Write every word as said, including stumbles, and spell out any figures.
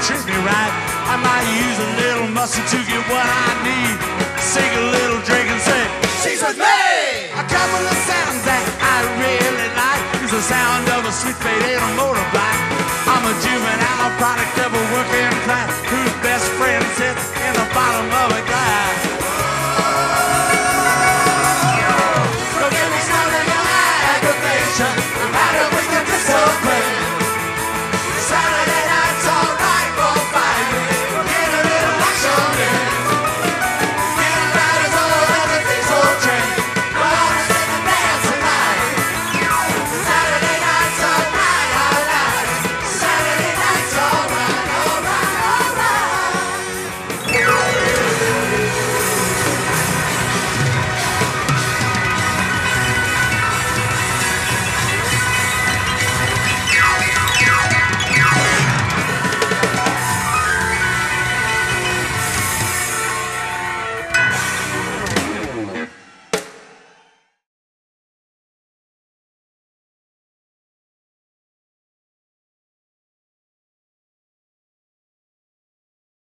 treat me right. I might use a little muscle to get what I need. Sing a little drink and say, she's with me! A couple of sounds that I really like is the sound of a sweet fade in a motorbike. I'm a juvenile product of a working